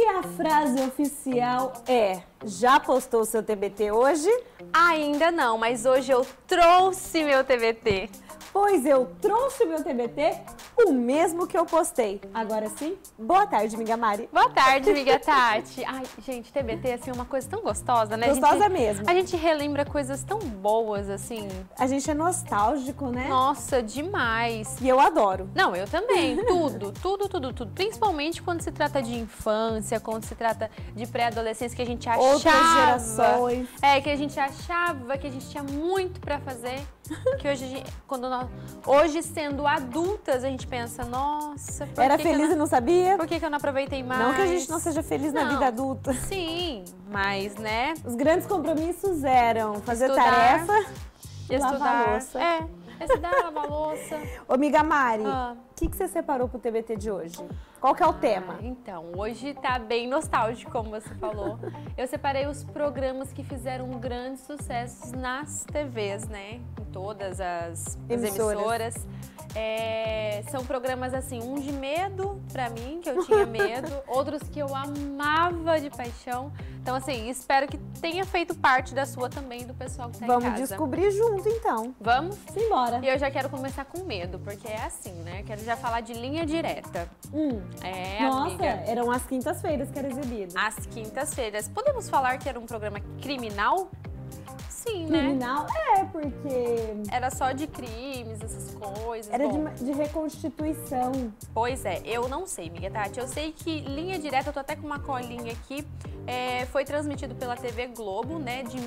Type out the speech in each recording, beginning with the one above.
a frase oficial é: já postou seu TBT hoje? Ainda não, mas hoje eu trouxe meu TBT. Pois eu trouxe o meu TBT, o mesmo que eu postei. Agora sim, boa tarde, amiga Mari. Boa tarde, amiga Tati. Ai, gente, TBT é assim, uma coisa tão gostosa, né? Gostosa mesmo. A gente relembra coisas tão boas, assim. A gente é nostálgico, né? Nossa, demais. E eu adoro. Não, eu também. Tudo. Principalmente quando se trata de infância, quando se trata de pré-adolescência, que a gente achava... Outras gerações. Que a gente achava que a gente tinha muito pra fazer. Que hoje, hoje sendo adultas, a gente pensa, nossa... Era feliz e não sabia? Por que eu não aproveitei mais? Não que a gente não seja feliz na vida adulta. Sim, mas, né? Os grandes compromissos eram fazer Estudar, tarefa e estudar, lavar louça. Estudar, lavar louça. Ô, amiga Mari, o que você separou pro TBT de hoje? Qual que é o tema? Então, hoje tá bem nostálgico, como você falou. Eu separei os programas que fizeram grandes sucessos nas TVs, né? Em todas as emissoras. São programas assim, um de medo pra mim, que eu tinha medo, outros que eu amava de paixão. Então, assim, espero que tenha feito parte da sua também, do pessoal que tá em casa. Vamos descobrir junto, então. Vamos? Simbora. E eu já quero começar com medo, porque é assim, né? Quero já falar de Linha Direta. Nossa, amiga. eram as quintas-feiras que era exibido. Às quintas-feiras. Podemos falar que era um programa criminal? Sim, né? Criminal? Porque... Era só de crimes, essas coisas. Era de reconstituição. Pois é, eu não sei, amiga Tati. Eu sei que Linha Direta, eu tô até com uma colinha aqui, foi transmitido pela TV Globo, né, de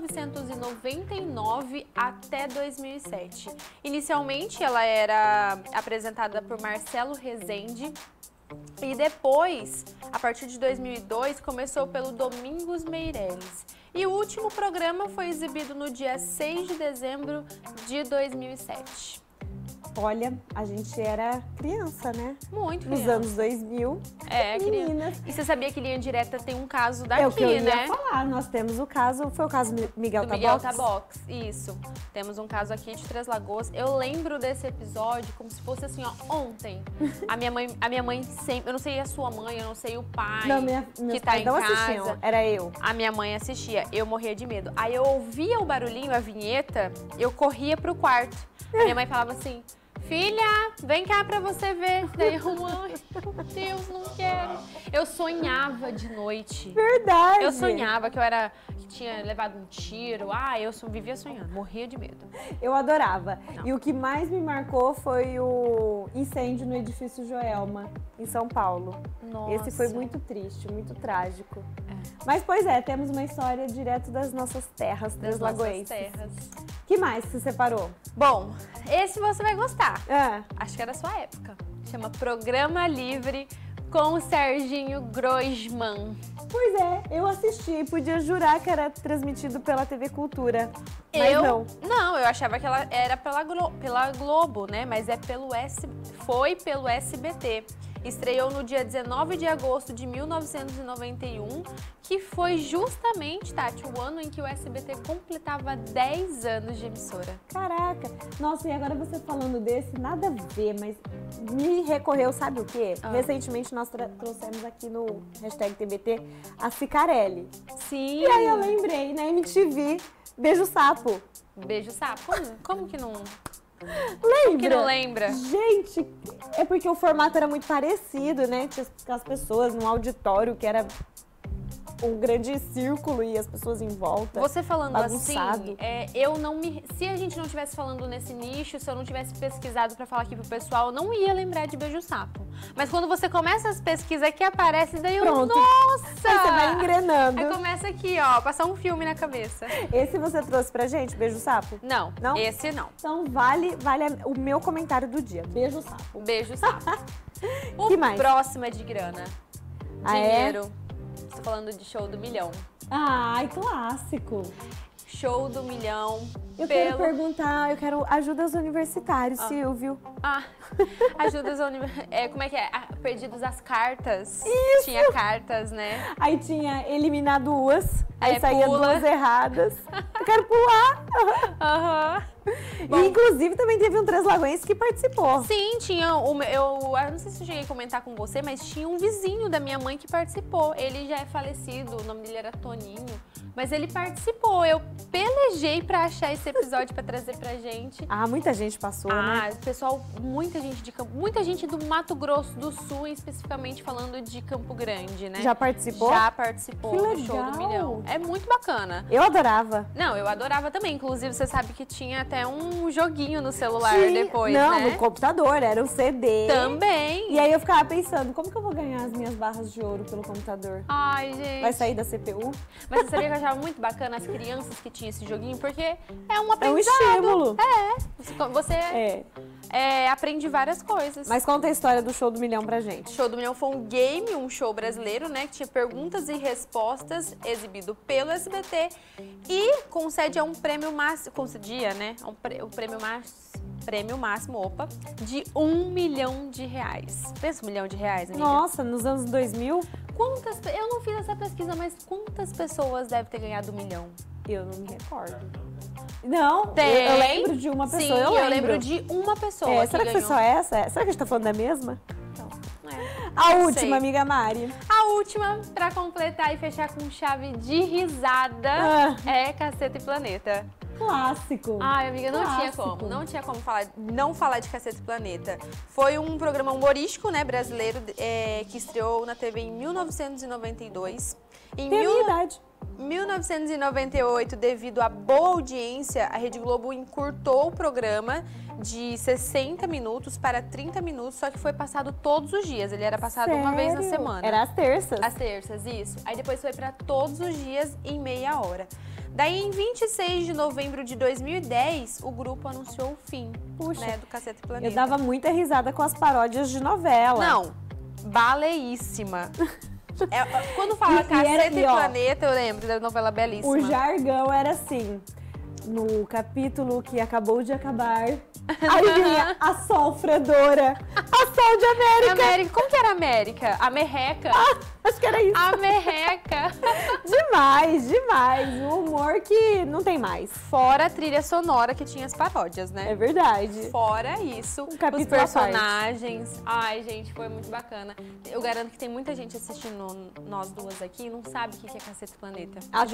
1999 até 2007. Inicialmente, ela era apresentada por Marcelo Rezende. E depois, a partir de 2002, começou pelo Domingos Meirelles. E o último programa foi exibido no dia 6 de dezembro de 2007. Olha, a gente era criança, né? Muito criança. Nos anos 2000, meninas. E você sabia que Linha Direta tem um caso daqui, né? É o que eu ia né? falar, nós temos o caso, foi o caso Miguel Tabox? Miguel Tabox, isso. Temos um caso aqui de Três Lagoas. Eu lembro desse episódio como se fosse assim, ó, ontem. A minha mãe sempre, eu não sei a sua mãe, eu não sei o pai que tá em casa. Assistiam, era eu. A minha mãe assistia, eu morria de medo. Aí eu ouvia o barulhinho, a vinheta, eu corria pro quarto. A minha mãe falava assim: filha, vem cá pra você ver. Daí eu, mãe, meu Deus, não quero. Eu sonhava de noite. Verdade. Eu sonhava que que tinha levado um tiro. Eu vivia sonhando, morria de medo. Eu adorava. Não. E o que mais me marcou foi o incêndio no edifício Joelma, em São Paulo. Nossa. Esse foi muito triste, muito trágico. Mas, pois é, temos uma história direto das nossas terras, das lagoenses. Terras. Que mais você separou? Bom, esse você vai gostar. É. Acho que era da sua época. Chama Programa Livre com o Serginho Groisman. Pois é, eu assisti, podia jurar que era transmitido pela TV Cultura, mas não. Não, eu achava que ela era pela Globo, né? Mas foi pelo SBT. Estreou no dia 19 de agosto de 1991, que foi justamente, Tati, o ano em que o SBT completava 10 anos de emissora. Caraca! Nossa, e agora você falando desse, nada a ver, mas me recorreu, sabe o quê? Recentemente nós trouxemos aqui no #TBT a Cicarelli. Sim! E aí eu lembrei, na MTV, Beijo Sapo. Beijo Sapo? Como que não... Lembra? Que não lembra? Gente, é porque o formato era muito parecido, né? Tinha as pessoas num auditório que era um grande círculo e as pessoas em volta. Você falando bagunçado. assim, se a gente não estivesse falando nesse nicho, se eu não tivesse pesquisado pra falar aqui pro pessoal, eu não ia lembrar de Beijo Sapo. Mas quando você começa as pesquisas que aparece, daí Pronto. Nossa! Aí você vai engrenando. Aí começa aqui, ó, passar um filme na cabeça. Esse você trouxe pra gente, Beijo Sapo? Não, Não? Esse não. Então vale o meu comentário do dia. Beijo Sapo. Beijo Sapo. Que mais? Próximo é de grana. Ah, Dinheiro. Tô falando de Show do Milhão. Ai, clássico. Show do Milhão. Eu quero perguntar, eu quero ajuda aos universitários, Silvio. Ajuda aos universitários. Como é que é? Perdidos as cartas. Isso. Tinha cartas, né? Aí tinha eliminar duas, aí saía pula. duas erradas. Eu quero pular. E, inclusive, também teve um Três Lagoas que participou. Sim, tinha. Eu não sei se eu cheguei a comentar com você, mas tinha um vizinho da minha mãe que participou. Ele já é falecido, o nome dele era Toninho. Mas ele participou. Eu pelejei pra achar esse episódio pra trazer pra gente. Muita gente passou, né? Pessoal, muita gente de Campo, muita gente do Mato Grosso do Sul, especificamente falando de Campo Grande, né? Já participou? Já participou Que do legal. Show do Milhão. É muito bacana. Eu adorava. Não, eu adorava também. Inclusive, você sabe que tinha até um joguinho no celular depois, Não, né? no computador, era um CD. Também. E aí eu ficava pensando, como que eu vou ganhar as minhas barras de ouro pelo computador? Ai, gente. Vai sair da CPU? Mas você sabia que eu achava muito bacana as crianças que tinham esse joguinho? Porque é um aprendizado. É um estímulo. Você aprende várias coisas. Mas conta a história do Show do Milhão pra gente. Show do Milhão foi um game, um show brasileiro, né? Que tinha perguntas e respostas, exibido pelo SBT e concede a um prêmio máximo, concedia, né? O prêmio máximo, de R$1 milhão. Pensa R$1 milhão, amiga? Nossa, nos anos 2000? Eu não fiz essa pesquisa, mas quantas pessoas devem ter ganhado R$1 milhão? Eu não me recordo. Não, Tem. Eu lembro de uma pessoa, Sim, eu lembro de uma pessoa será que foi só essa? Será que a gente tá falando da mesma? Não, A última, amiga Mari. A última, pra completar e fechar com chave de risada, é Caceta e Planeta. Clássico. Ai, amiga, não tinha como não falar de Caceta e Planeta. Foi um programa humorístico, né, brasileiro, que estreou na TV em 1992. Em Tem a minha idade. 1998, devido à boa audiência, a Rede Globo encurtou o programa de 60 minutos para 30 minutos, só que foi passado todos os dias. Ele era passado uma vez na semana. Era às terças. Às terças, isso. Aí depois foi para todos os dias em meia hora. Daí, em 26 de novembro de 2010, o grupo anunciou o fim, né, do Caceta e Planeta. Eu dava muita risada com as paródias de novela. Não, baleíssima. Quando fala Caceta e Planeta, eu lembro da novela Belíssima. O jargão era assim, no capítulo que acabou de acabar, aí vinha a sofredora, a Sol de América. Como que era América? A Merreca? Acho que era isso. A Merreca. Demais, demais. Um humor que não tem mais. Fora a trilha sonora que tinha as paródias, né? É verdade. Fora isso, os personagens. Ai, gente, foi muito bacana. Eu garanto que tem muita gente assistindo nós duas aqui e não sabe o que é Caceta e Planeta. A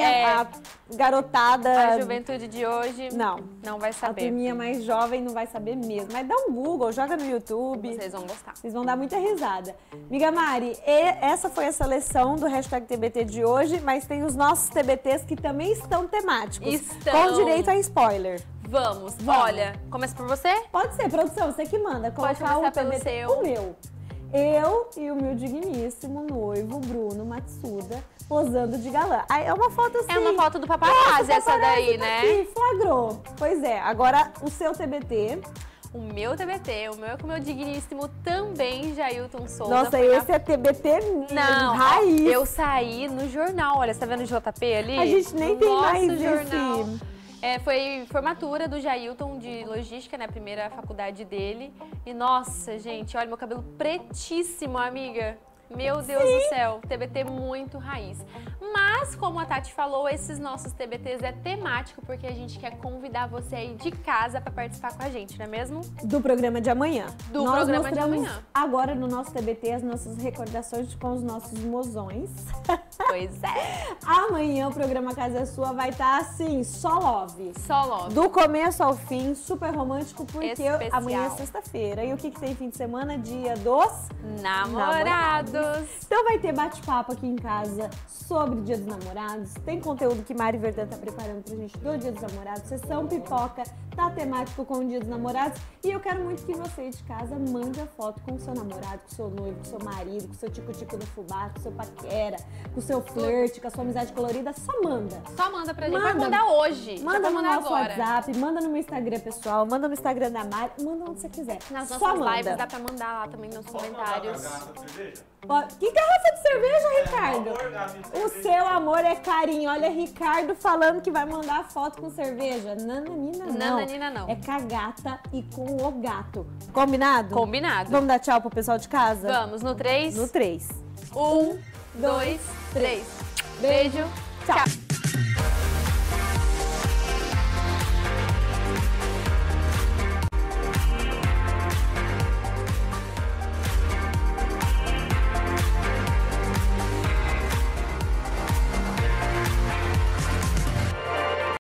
garotada... A juventude de hoje não vai saber. A turminha mais jovem não vai saber mesmo. Mas dá um Google, joga no YouTube. Vocês vão gostar. Vocês vão dar muita risada. Amiga Mari, essa foi a seleção do hashtag TBT de hoje, mas tem os nossos TBTs que também estão temáticos. Com direito a spoiler. Vamos. Olha, começa por você? Pode ser, produção, você que manda. Pode começar pelo seu. O meu. Eu e o meu digníssimo noivo, Bruno Matsuda, posando de galã. Aí é uma foto assim... É uma foto do paparazzi essa daí, né? Aqui, flagrou. Pois é, agora o seu TBT... O meu TBT, o meu é com o meu digníssimo também, Jailton Souza. Nossa, esse é TBT raiz. Eu saí no jornal, olha, você tá vendo o JP ali? A gente nem tem mais jornal. esse... Foi formatura do Jailton de logística, né, primeira faculdade dele. E nossa, gente, olha, meu cabelo pretíssimo, amiga. Meu Deus do céu, TBT muito raiz. Mas, como a Tati falou, esses nossos TBTs é temático porque a gente quer convidar você aí de casa para participar com a gente, não é mesmo? Do programa de amanhã. Nós programa de amanhã. Agora no nosso TBT as nossas recordações com os nossos mozões. Pois é. Amanhã o programa Casa é Sua vai estar assim, só love. Só love. Do começo ao fim, super romântico, porque especial. Amanhã é sexta-feira. E o que tem fim de semana? Dia dos namorados. Então vai ter bate-papo aqui em casa sobre Dia dos Namorados. Tem conteúdo que Mari Verdão tá preparando pra gente do Dia dos Namorados. Sessão pipoca, tá temático com o Dia dos Namorados. E eu quero muito que você de casa mande a foto com o seu namorado, com o seu noivo, com o seu marido, com o seu tico-tico do fubá, com o seu paquera, com o seu flerte, com a sua amizade colorida. Só manda. Só manda pra gente. Vai mandar hoje. Manda no nosso WhatsApp, manda no meu Instagram pessoal, manda no Instagram da Mari, manda onde você quiser. Nas Só nossas manda. lives dá pra mandar lá também nos comentários. Que garrafa de cerveja, Ricardo? O seu amor é carinho. Olha, Ricardo falando que vai mandar foto com cerveja. Nananina não. Nananina não. É com a gata e com o gato. Combinado? Combinado. Vamos dar tchau pro pessoal de casa? Vamos, no 3. No 3. 1, 2, 3. Beijo. Tchau.